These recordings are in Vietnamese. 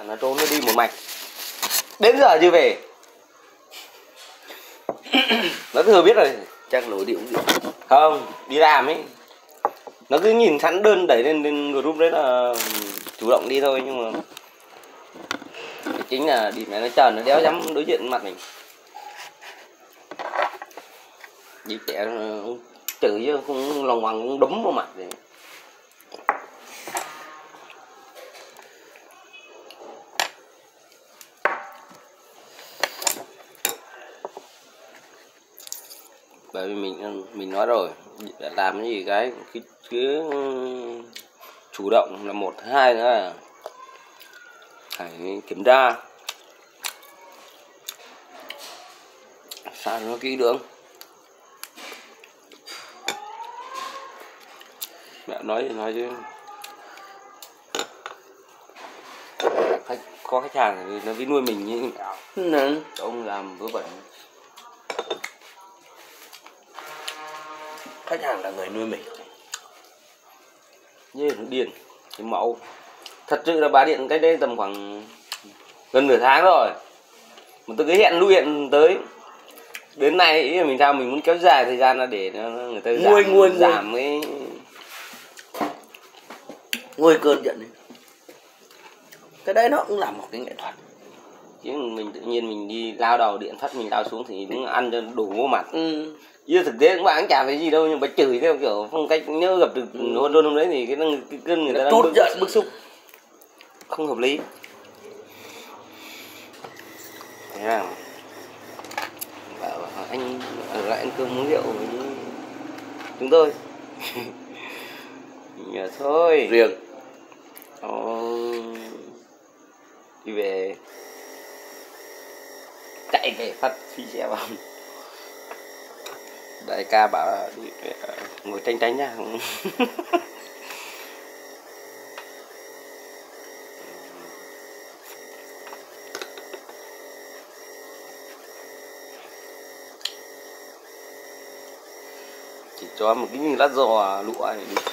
nó trốn nó đi một mạch đến giờ chưa về. Nó thừa biết rồi, chắc lối đi uống rượu. không đi làm ấy, nó cứ nhìn sẵn đơn đẩy lên group đấy là chủ động đi thôi, nhưng mà chính là đi này nó chờ nó đéo dám đối diện mặt mình. Đi trẻ chửi chứ không lòng hoàng cũng đấm vào mặt đấy. Bởi vì mình nói rồi, làm cái gì cái cứ chủ động là một, hai nữa là phải kiểm tra sao nó kỹ lưỡng. Mẹ nói chứ có khách hàng thì nó biết nuôi mình như thế nào. Ông làm vớ vẩn. Khách hàng là người nuôi mình. Như nó điên cái mẫu. Thật sự là bà điện cách đây tầm khoảng gần nửa tháng rồi, mà tôi cứ hẹn tới đến nay ý là mình sao mình muốn kéo dài thời gian ra để người ta giảm cái nguôi cơn giận này. Cái đấy nó cũng là một cái nghệ thuật. chứ mình tự nhiên mình đi lao đầu điện phát mình lao xuống thì cũng ăn cho đủ vô mặt. Chứ thực tế cũng bạn chả phải gì đâu, nhưng mà chửi theo kiểu phong cách nhớ gặp được hôn hôm đấy thì cái cơn người ta đang bức xúc không hợp lý. Thế là bảo anh ở lại ăn cơm uống rượu với chúng tôi. Nhờ thôi riêng đi về chạy về phát phi xe vào. Đại ca bảo là đi ngồi tránh nha. Chỉ cho một cái lát giò lụa này đi.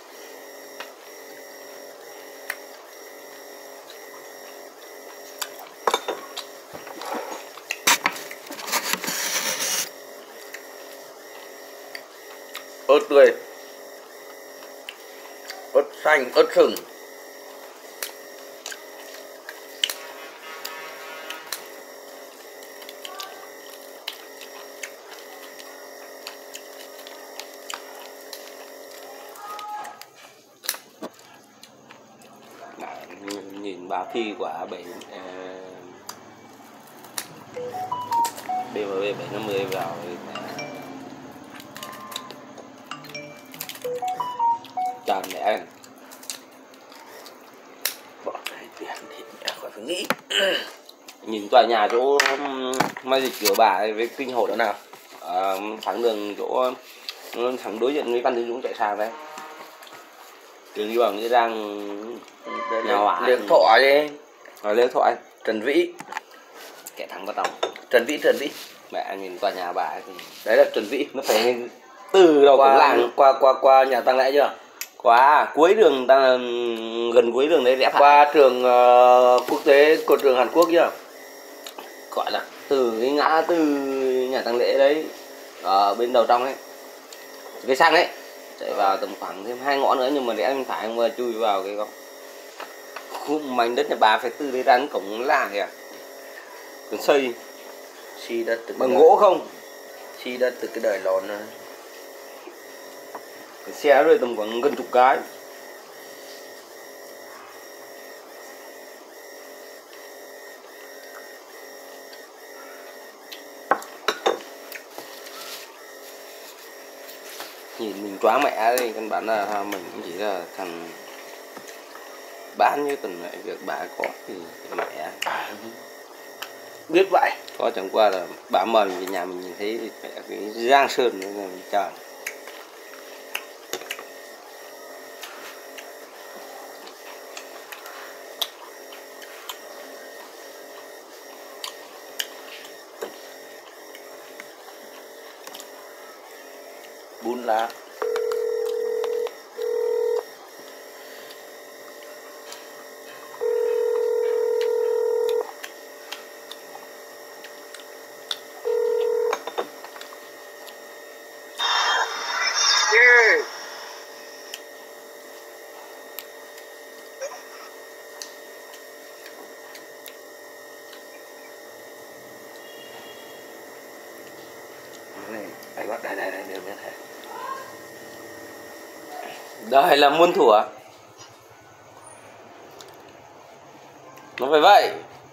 ớt tươi, ớt xanh, ớt sừng. Nhìn báo thi quả 7 BMW 750 vào tràn mẹ. Bỏ cái tiền thì mẹ khỏi phải nghĩ. Nhìn tòa nhà chỗ mai dịch cửa bà ấy với kinh hồ đó nào, thẳng đường chỗ thẳng đối diện với Văn Tiến Dũng chạy sang đấy, đường đi vào nghĩa đang nhà hỏa Lê Thọ ấy. Lê Thọ Trần Vĩ, kẻ thẳng vào tòng. Trần Vĩ Mẹ nhìn tòa nhà bà ấy thì đấy là Trần Vĩ. nó phải từ đầu cổng làng qua nhà Tăng Lễ chưa? Qua cuối đường gần cuối đường đấy rẽ phải. Qua trường quốc tế của trường Hàn Quốc chưa? Gọi là từ cái ngã tư nhà Tăng Lễ đấy ở bên đầu trong ấy, cái sang đấy chạy vào tầm khoảng thêm 2 ngõ nữa, nhưng mà rẽ bên phải không mà chui vào cái khu mảnh đất nhà bà phải từ đấy ra đến cổng làng kìa. Còn xây xi đất từ bằng gỗ không? Xi đất từ cái đời lòn này. Cái xe rồi tầm khoảng gần chục cái. Nhìn mình choáng mẹ thì căn bản là mình cũng chỉ là thằng bán như tuần này việc bà có thì mẹ biết vậy. Có chẳng qua là bà mời mình về nhà mình nhìn thấy thì mẹ cái giang sơn nữa là mình chờ. Bún lá. Đây đều như thế. Đời là muôn thuở. Nó phải vậy.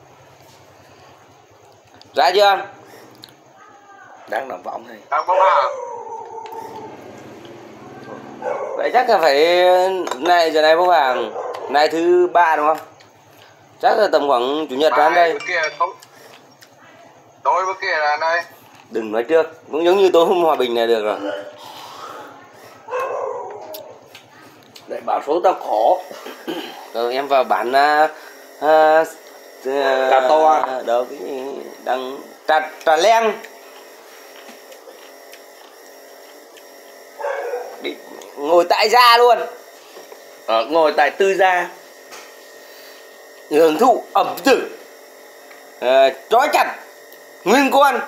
Ra chưa? Đang nằm võng thôi. Đang bốc à? Vậy chắc là phải này giờ này bốc hàng. Này thứ 3 đúng không? Chắc là tầm khoảng chủ nhật ra đây. Bữa kia không. Tối bữa kia là đây. Đừng nói trước, cũng giống như tối hôm hòa bình này được rồi. Để bảo số tao khổ. Rồi em vào bán cà to đâu cái gì đang trà len. Ngồi tại gia luôn. Ngồi tại tư gia. Hưởng thụ ẩm thực. Trói chặt nguyên con.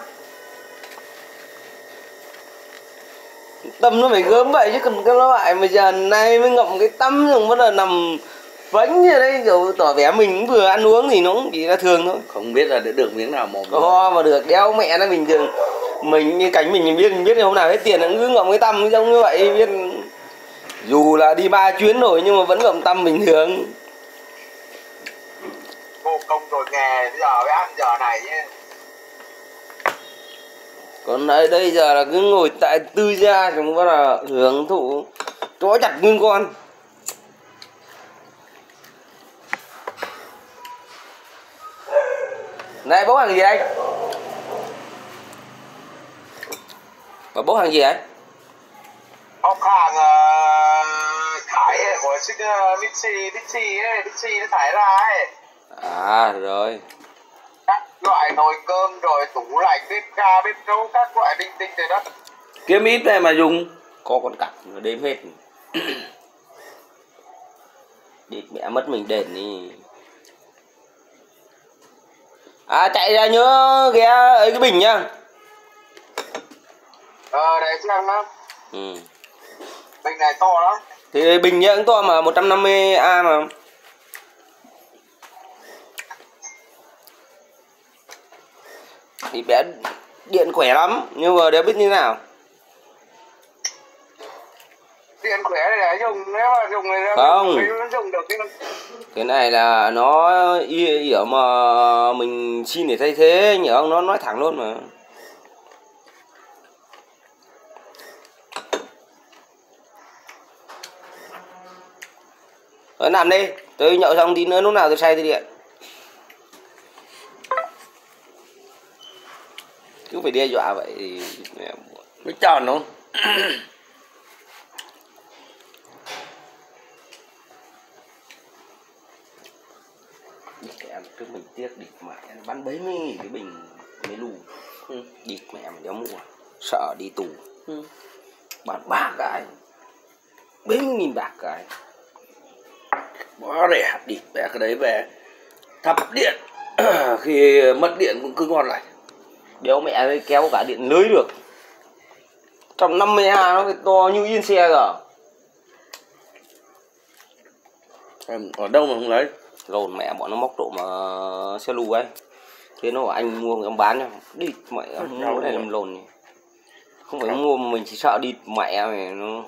Tâm nó phải gớm vậy chứ cần cái loại mà giờ này mới ngậm cái tăm rồi bắt đầu nằm vánh như đây kiểu tỏ vẻ mình cũng vừa ăn uống thì nó cũng chỉ là thường thôi. Không biết là để được miếng nào mồm. Ho mà được đéo mẹ nó bình thường. Mình như cánh mình biết thì hôm nào hết tiền nó cứ ngậm cái tăm giống như vậy biết. Dù là đi 3 chuyến rồi nhưng mà vẫn ngậm tăm bình thường. Vô công rồi nghề giờ mới ăn giờ này nhé. Còn ở đây giờ là cứ ngồi tại tư gia chúng bắt là hưởng thụ trói chặt nguyên con. Này bốc hàng gì đây? Và bốc hàng gì đấy? Bốc hàng thải của chiếc Bixi nó thải ra ấy. À rồi. Các loại nồi cơm rồi tủ lạnh, bếp ga, bếp nấu, các loại linh tinh rồi đó. Kiếm ít này mà dùng. Có con cặp nó đếm hết. Địt mẹ mất mình đền đi. À chạy ra nhớ ghé ấy cái bình nhá. Để xem đó. Ừ. Bình này to lắm. Thì bình nhá cũng to mà 150A mà. Thì bé điện khỏe lắm nhưng mà đéo biết như nào. Điện khỏe để dùng, nếu mà dùng thì Không. dùng được Cái này là nó hiểu mà mình xin để thay thế, anh hiểu không? Nó nói thẳng luôn mà. Thôi nằm đi, tôi nhậu xong tí nữa lúc nào tôi say tôi điện. Cứ phải đe dọa vậy thì Nó tròn không? Em cứ mình tiếc địt mẹ bán bấy mươi nghìn cái bình mấy lù. Địt mẹ mà đéo mua, sợ đi tù. Bán 3 cái 70.000 bạc cái. Quá rẻ, địt mẹ cái đấy về thắp điện. Khi mất điện cũng cứ ngon lành. Đéo mẹ ơi kéo cả điện lưới được. 150A nó phải to như yên xe rồi. Em ở đâu mà không lấy? Lồn mẹ bọn nó móc trộm mà xe lù ấy. Thế nó bảo anh mua em bán nha. Địt mẹ mua cái này làm lồn nhỉ. Không phải mua mà mình chỉ sợ địt mẹ mày nó.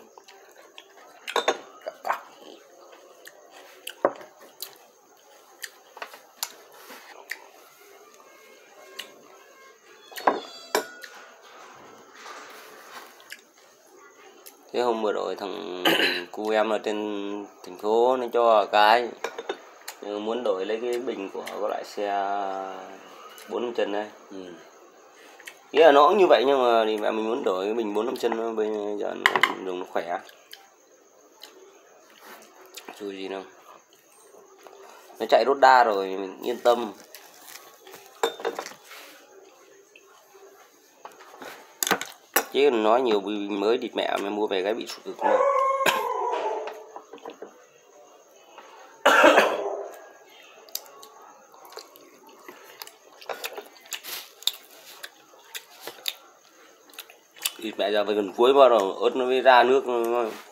Thế hôm vừa rồi thằng cu em ở trên thành phố nó cho cái muốn đổi lấy cái bình của cái loại xe 4 chân đây. Nghĩa là nó cũng như vậy nhưng mà thì mẹ mình muốn đổi cái bình 4 chân bây giờ nó dùng nó khỏe. Dù gì đâu. Nó chạy đốt đa rồi mình yên tâm. Chứ nói nhiều bình mới địt mẹ mày mua về cái bị sụt cực luôn. Địt mẹ giờ phải gần cuối bắt đầu ớt nó mới ra nước.